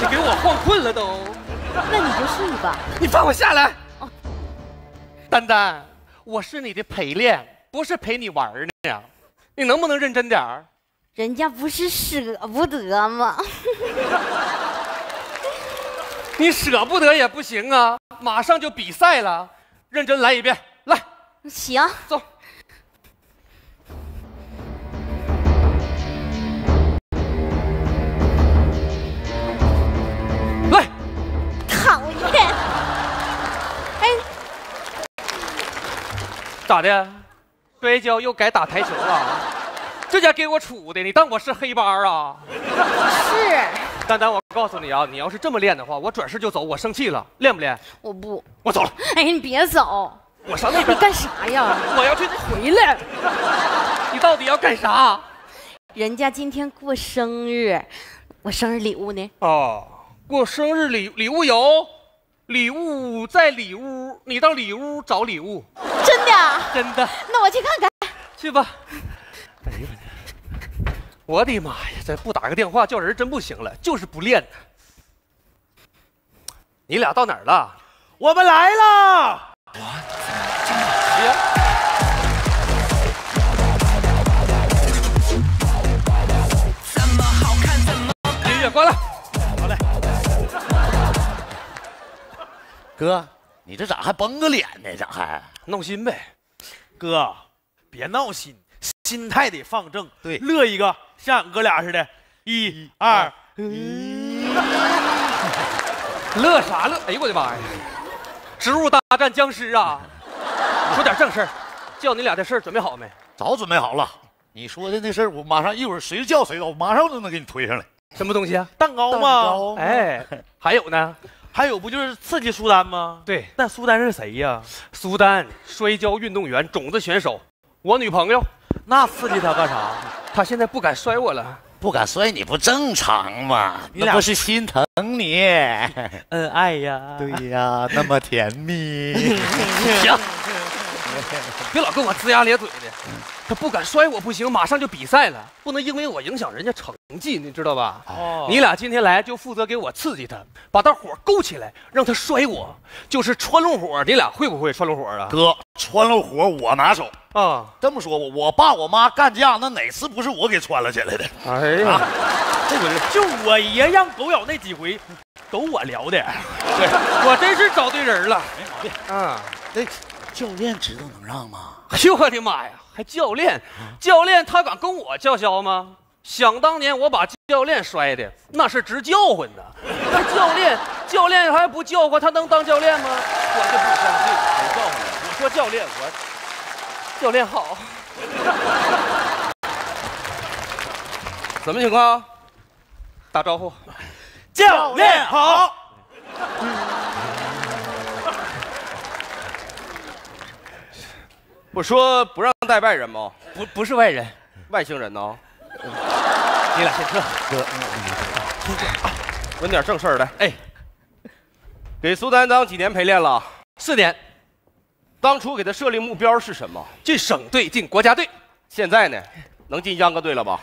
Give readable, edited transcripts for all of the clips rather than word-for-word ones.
给我晃困了都。 那你就睡吧。 你放我下来。 哦， 丹丹，我是你的陪练，不是陪你玩呢。你能不能认真点儿？ 人家不是舍不得吗？ 你舍不得也不行啊，马上就比赛了，认真来一遍，来。 行， 走。来。 讨厌。哎， 咋的？摔跤又改打台球了？这家给我杵的，你当我是黑帮啊？ 是。 丹丹，我告诉你啊，你要是这么练的话，我转身就走，我生气了，练不练？ 我不。 我走了。 哎，你别走。 我上那边。 你干啥呀？ 我要去。 回来。 你到底要干啥？ 人家今天过生日，我生日礼物呢？ 哦，过生日礼物有，礼物在里屋，你到里屋找礼物。 真的？ 真的。 那我去看看。 去吧。哎呦我的妈呀！这不打个电话叫人真不行了，就是不练。你俩到哪儿了？ 我们来了。 音乐关了。 好嘞。 哥，你这咋还绷个脸呢？咋还闹心呗？ 哥，别闹心，心态得放正。 对， 乐一个，像俺哥俩似的。1、2， 乐啥乐？哎呦我的妈呀！植物大战僵尸啊！说点正事儿，叫你俩的事儿准备好没？ 早准备好了。你说的那事儿，我马上一会儿谁叫谁到，我马上就能给你推上来。 什么东西啊？ 蛋糕吗？ 哎，还有呢？ 还有不就是刺激苏丹吗？ 对， 那苏丹是谁呀？ 苏丹，摔跤运动员，种子选手，我女朋友。 那刺激他干啥？ 她现在不敢摔我了。 不敢摔你不正常吗？ 你俩那不是心疼你？ 恩爱呀。 对呀，那么甜蜜。 行，别老跟我龇牙咧嘴的。他不敢摔我不行，马上就比赛了，不能因为我影响人家成绩，你知道吧？ 哦， 你俩今天来就负责给我刺激他，把他火勾起来，让他摔我，就是穿龙火。你俩会不会穿龙火啊？ 哥，穿了火我拿手啊。 这么说吧，我爸我妈干架，那哪次不是我给穿了起来的？ 哎呀， 这回就我爷让狗咬那几回，都我聊的。 对，我真是找对人了。 没毛病啊。 那教练知道能让吗？ 哎呦我的妈呀！还教练，教练他敢跟我叫嚣吗？想当年我把教练摔的，那是直叫唤的。那教练还不叫唤，他能当教练吗？我就不相信，谁叫唤的？我说教练，教练好。什么情况？打招呼。 教练好。 我说不让带外人吗？ 不是外人， 外星人呢？ 你俩先撤。 哥， 问点正事儿来。 哎， 给苏丹当几年陪练了 ？4年。 当初给他设立目标是什么？ 进省队，进国家队。 现在呢？能进秧歌队了吧？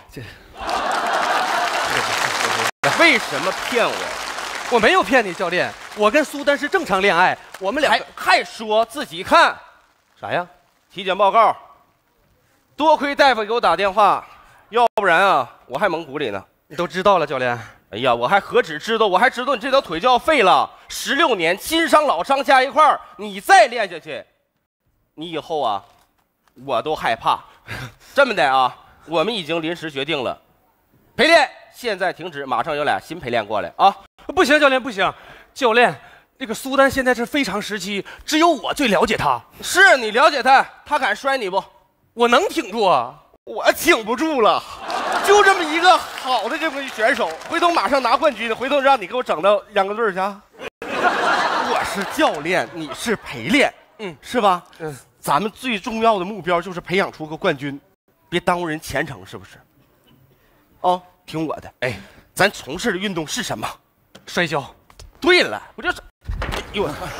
为什么骗我？ 我没有骗你，教练。我跟苏丹是正常恋爱，我们俩还说自己看啥呀？ 体检报告。多亏大夫给我打电话，要不然啊，我还蒙古里呢。 你都知道了，教练。 哎呀，我还何止知道，我还知道你这条腿就要废了。16年新伤老伤加一块儿，你再练下去，你以后啊，我都害怕。这么的啊，我们已经临时决定了，陪练现在停止，马上有俩新陪练过来啊。 不行，教练不行，教练。这个苏丹现在是非常时期，只有我最了解他。 是你了解他，他敢摔你不？ 我能挺住啊！ 我挺不住了，就这么一个好的这么一选手，回头马上拿冠军，回头让你给我整到秧歌队去。我是教练，你是陪练，是吧？咱们最重要的目标就是培养出个冠军，别耽误人前程，是不是？哦，听我的，哎，咱从事的运动是什么？ 摔跤。 对了，不就是？哎呦我操！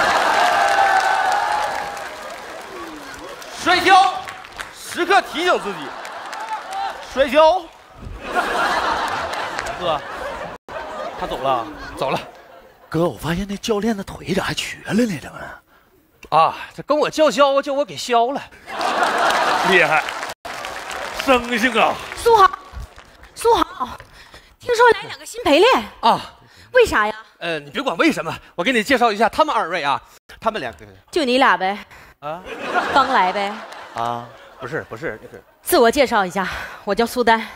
摔跤，时刻提醒自己，摔跤。 哥， 他走了， 走了。 哥，我发现那教练的腿咋还瘸了呢？怎么了？ 啊，这跟我叫嚣，叫我给削了。 厉害，生性啊！ 苏豪，苏豪，听说来2个新陪练啊？ 为啥呀？ 你别管为什么，我给你介绍一下他们2位啊，他们2个就你俩呗。 啊， 刚来呗。 啊，不是那个。 自我介绍一下，我叫苏丹。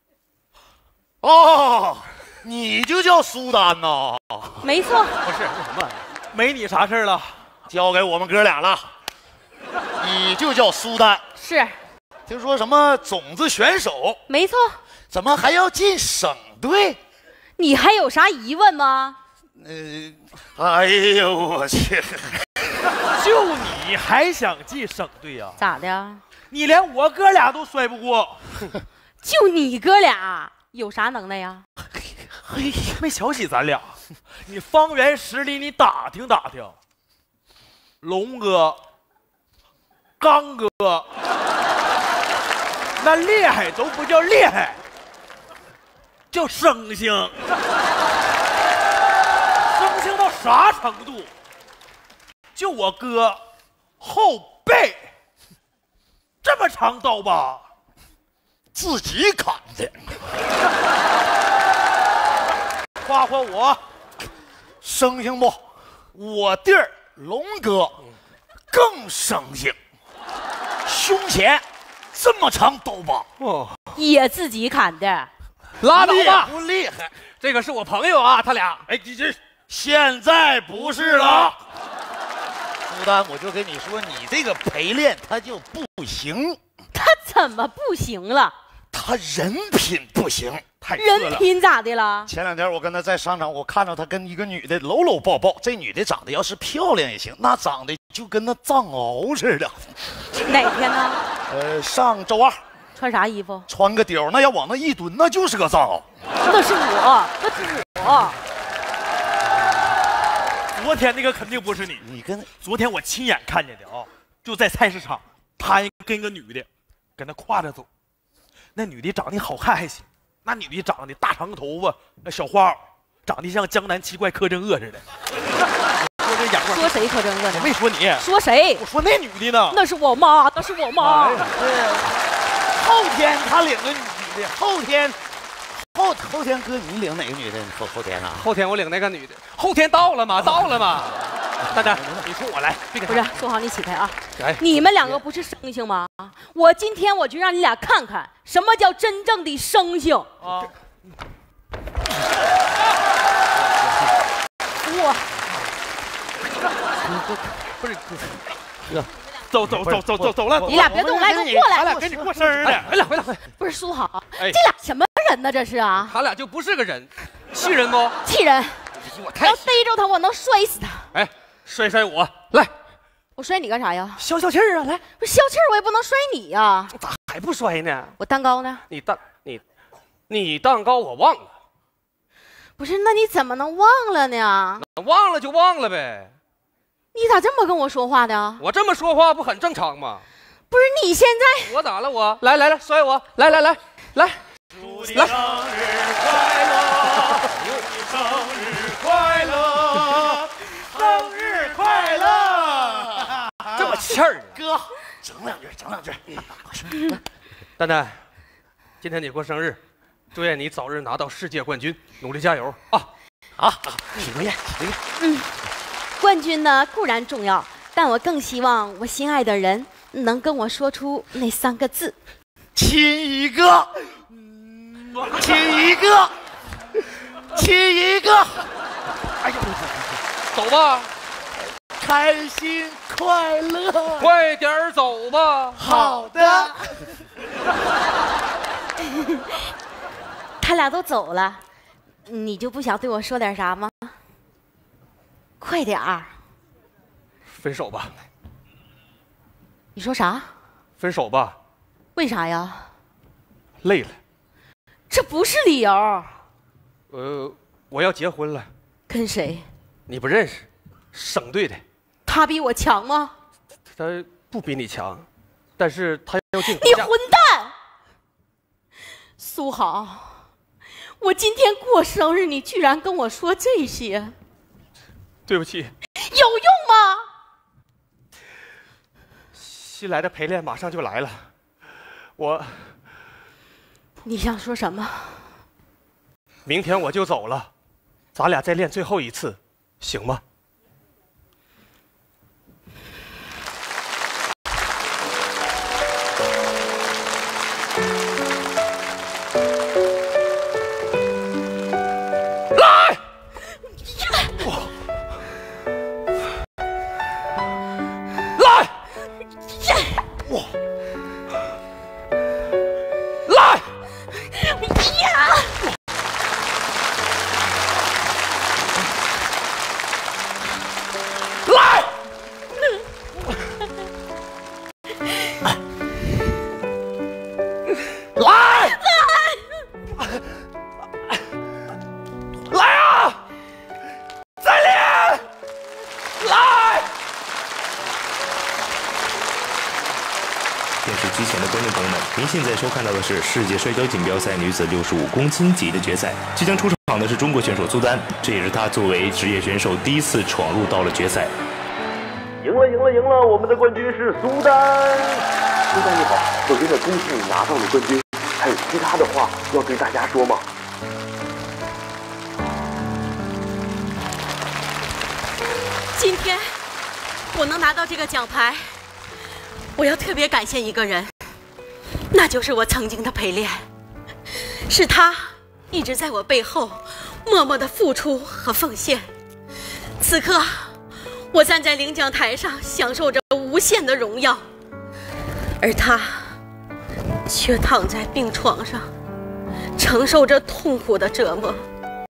哦，你就叫苏丹呐？ 没错。 不是那什么， 没你啥事儿了， 交给我们哥俩了。你就叫苏丹。 是。 听说什么种子选手？ 没错。 怎么还要进省队？ 你还有啥疑问吗？ 哎呦我去！ 就你还想进省队呀？ 咋的？ 你连我哥俩都摔不过， 就你哥俩有啥能耐呀？ 嘿，没瞧起咱俩。你方圆10里你打听打听，龙哥、刚哥，那厉害都不叫厉害，叫生性。生性到啥程度？就我哥后背这么长刀疤， 自己砍的。 夸夸我， 生性不？我弟儿龙哥更生性，胸前这么长刀疤， 哦， 也自己砍的。 拉倒吧， 不厉害？ 这个是我朋友啊，他俩。 哎，你这现在不是了。苏丹，我就跟你说，你这个陪练他就不行， 他怎么不行了？ 他人品不行， 太次了。 人品咋的了？ 前2天我跟他在商场，我看到他跟一个女的搂搂抱抱。这女的长得要是漂亮也行，那长得就跟那藏獒似的。 哪天呢？ 上周2。 穿啥衣服？ 穿个貂，那要往那一蹲，那就是个藏獒。 那是我，那是我。 昨天那个肯定不是你， 你跟昨天我亲眼看见的啊，就在菜市场，他跟一个女的跟他挎着走，那女的长得好看还行，那女的长得大长头发，那小花袄，长得像江南七怪柯镇恶似的。说这眼光， 说谁柯镇恶呢？ 我没说你， 说谁？ 我说那女的呢？ 那是我妈，那是我妈。 哎呀后天他领个女的，后天哥你领哪个女的？后天啊？ 后天我领那个女的，后天到了吗？到了吗？丹丹，你冲我来，别给不是，苏豪，你起开啊！ 哎， 你们2个不是生性吗？我今天我就让你俩看看什么叫真正的生性。 啊！ 我不是， 走了！ 你俩别动，来，给我过来！ 咱俩跟你过生日呢。 回来。 不是苏豪， 哎这俩什么人呢？这是啊， 他俩就不是个人，气人不？ 气人！ 我太要逮着他，我能摔死他。 哎，摔我来， 我摔你干啥呀？ 消消气儿啊！来， 不是消气儿，我也不能摔你呀。 咋还不摔呢？ 我蛋糕呢？ 你蛋糕我忘了， 不是，那你怎么能忘了呢？ 忘了就忘了呗。 你咋这么跟我说话的？ 我这么说话不很正常吗？ 不是你现在我咋了我？来摔我！来， 祝你生日快乐！祝你生日快乐！生日快乐！ 这么气儿呢？ 哥，整两句。 丹丹，今天你过生日，祝愿你早日拿到世界冠军，努力加油啊！ 许个愿。 冠军呢固然重要，但我更希望我心爱的人能跟我说出那3个字： 亲一个，亲一个，亲一个。哎呦， 走吧， 开心快乐。 快点走吧。 好的。 他俩都走了，你就不想对我说点啥吗？快点儿！ 分手吧， 你说啥？ 分手吧， 为啥呀？ 累了。 这不是理由。 我要结婚了。 跟谁？ 你不认识，省队的。 他比我强吗？ 他不比你强，但是他要进。 你混蛋！苏豪， 我今天过生日，你居然跟我说这些， 对不起。 有用吗？ 新来的陪练马上就来了， 你想说什么？ 明天我就走了，咱俩再练最后一次，行吗？ 机前的观众朋友们，您现在收看到的是世界摔跤锦标赛女子65公斤级的决赛。即将出场的是中国选手苏丹，这也是她作为职业选手第一次闯入到了决赛。 赢了！我们的冠军是苏丹。苏丹你好，首先呢，恭喜你拿到了冠军。还有其他的话要对大家说吗？ 今天我能拿到这个奖牌，我要特别感谢一个人，那就是我曾经的陪练，是他一直在我背后默默的付出和奉献。此刻我站在领奖台上，享受着无限的荣耀，而他却躺在病床上，承受着痛苦的折磨。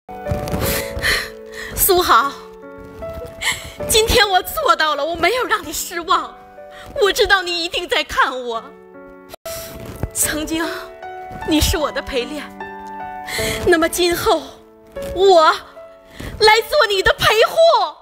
苏豪，今天我做到了，我没有让你失望，我知道你一定在看我。曾经你是我的陪练，那么今后我来做你的陪护。